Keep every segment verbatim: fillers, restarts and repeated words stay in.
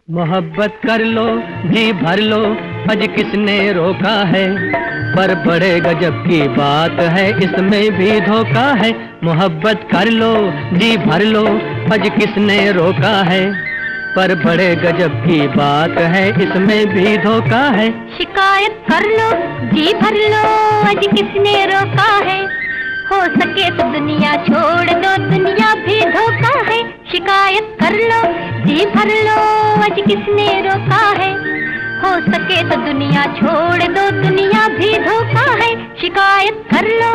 मोहब्बत कर लो जी भर लो आज किसने रोका है, पर बड़े गजब की बात है इसमें भी धोखा है। मोहब्बत कर लो जी भर लो आज किसने रोका है, पर बड़े गजब की बात है इसमें भी धोखा है। शिकायत कर लो जी भर लो आज किसने रोका है, हो सके तो दुनिया छोड़ दो दुनिया भी धोखा है। शिकायत कर लो जी भर लो आज किसने रोका है, हो सके तो दुनिया छोड़ दो दुनिया भी धोखा है। शिकायत कर लो।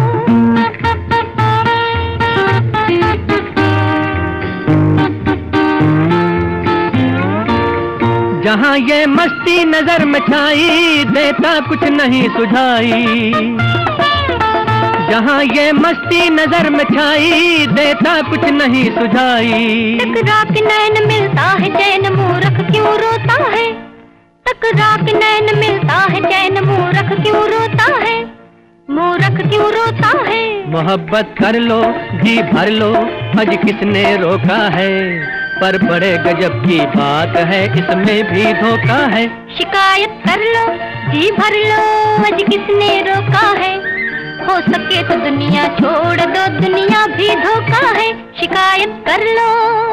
जहाँ ये मस्ती नजर में छाई देता कुछ नहीं सुझाई, जहाँ ये मस्ती नजर में छाई देता कुछ नहीं सुझाई। टकरा के नैन मिलता है चैन मूर्ख क्यों रोता है, टकरा के नैन मिलता है चैन मूर्ख क्यों रोता है, मूर्ख क्यों रोता है। मोहब्बत कर लो जी भर लो आज किसने रोका है, पर बड़े गजब की बात है इसमें भी धोखा है। शिकायत कर लो जी भर लो आज किसने रोका है, हो सके तो दुनिया छोड़ दो दुनिया भी धोखा है। शिकायत कर लो।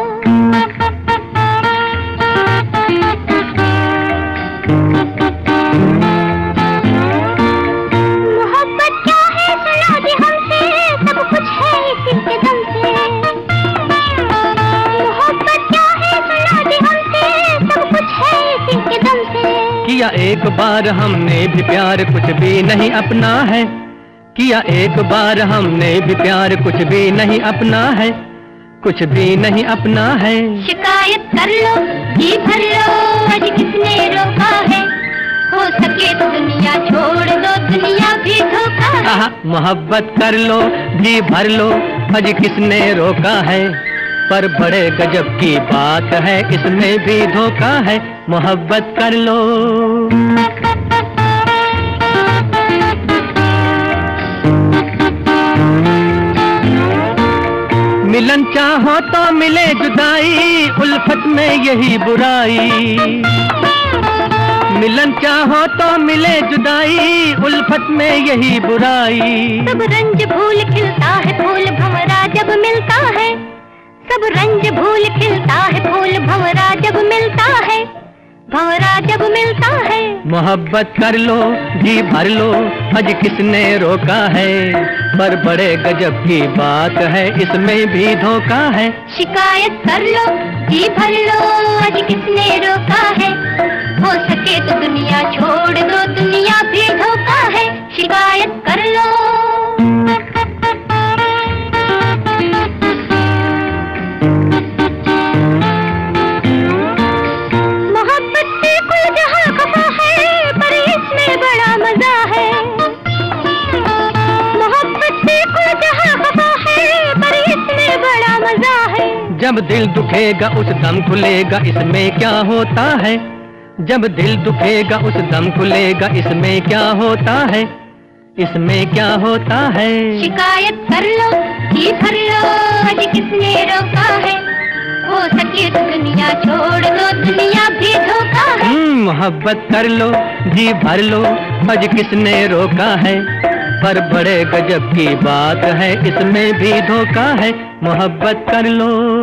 मोहब्बत क्या है सुना दे हमसे सब कुछ है इसी के दम से, मोहब्बत क्या है सुना दे हमसे सब कुछ है इसी के दम से। किया एक बार हमने भी प्यार कुछ भी नहीं अपना है, किया एक बार हमने भी प्यार कुछ भी नहीं अपना है, कुछ भी नहीं अपना है। शिकायत कर लो जी भर लो आज किसने रोका है, हो सके तो दुनिया छोड़ दो दुनिया भी धोखा है। आहा, मोहब्बत कर लो जी भर लो आज किसने रोका है, पर बड़े गजब की बात है इसमें भी धोखा है। मोहब्बत कर लो। मिलन चाहो तो मिले जुदाई उल्फत में यही बुराई, मिलन चाहो तो मिले जुदाई उल्फत में यही बुराई। सब रंज भूल खिलता है फूल भंवरा जब मिलता है, सब रंज भूल खिलता है फूल भंवरा जब मिलता है, भंवरा जब मिलता है। मोहब्बत कर लो जी भर लो आज किसने रोका है, पर बड़े गजब की बात है इसमें भी धोखा है। शिकायत कर लो जी भर लो आज किसने रोका है, हो सके तो दुनिया छोड़ दो दुनिया भी धोखा है। शिकायत कर लो। जब दिल दुखेगा उस दम खुलेगा इसमें क्या होता है, जब दिल दुखेगा उस दम खुलेगा इसमें क्या होता है, इसमें क्या होता है। शिकायत कर लो जी भर लो आज किसने रोका है, हो सके तो दुनिया छोड़ दो दुनिया भी धोखा है। मोहब्बत कर लो जी भर लो आज किसने रोका है, पर बड़े गजब की बात है इसमें भी धोखा है। मोहब्बत कर लो।